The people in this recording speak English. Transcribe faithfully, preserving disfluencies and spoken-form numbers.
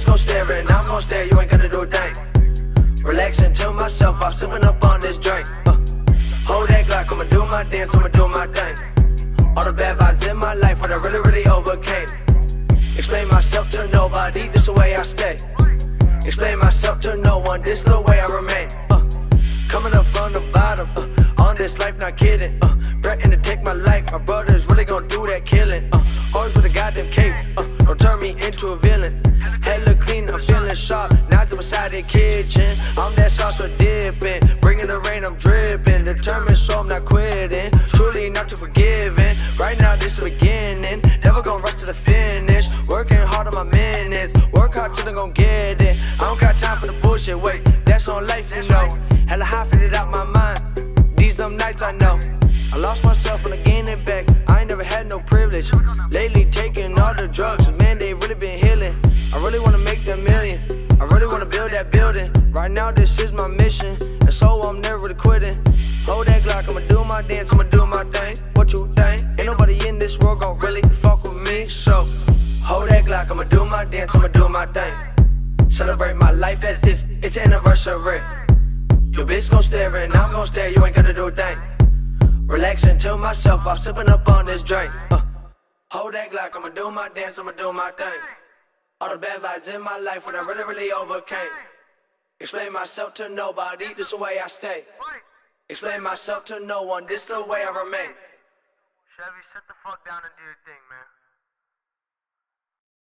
bitch gon' stare and I'm gon' stare, you ain't gonna do a thing. Relaxing to myself, I'm sipping up on this drink. uh, Hold that Glock, I'ma do my dance, I'ma do my thing. All the bad vibes in my life, what I really, really overcame. Explain myself to nobody, this the way I stay. Explain myself to no one, this the way I remain. uh, Coming up from the bottom, uh, on this life, not kidding. uh, Threatening to take my life, my brother's really gon' do that killing. uh, Always with a goddamn cape, uh, don't turn me into a villain. Head look clean, I'm feeling sharp, now to beside the kitchen. I'm that sauce for dipping, bringing the rain, I'm dripping. Determined, so I'm not quitting, truly not too forgiving. Right now, this the beginning, never gonna rush to the finish. Working hard on my minutes, work hard till I'm gon' get it. I don't got time for the bullshit, wait, that's on life, you know. Hella high, figured out my mind, these some nights I know. I lost myself and I gained it back, I ain't never had no privilege. Lately taking all the drugs, man, they really been healing. I really wanna make that million, I really wanna build that building. Right now this is my mission, and so I'm never really quitting. Hold that Glock, I'ma do my dance, I'ma do my thing. What you think? Ain't nobody in this world gon' really fuck with me. So, hold that Glock, I'ma do my dance, I'ma do my thing. Celebrate my life as if it's an anniversary. Your bitch gon' stare and I'm gon' stare, you ain't gonna do a thing. Relaxing to myself, I'm sipping up on this drink. uh, Hold that Glock, I'ma do my dance, I'ma do my thing. All the bad vibes in my life, what I really, really overcame. Explain myself to nobody, this the way I stay. Explain myself to no one, this the way I remain. Chevy, sit the fuck down and do your thing, man.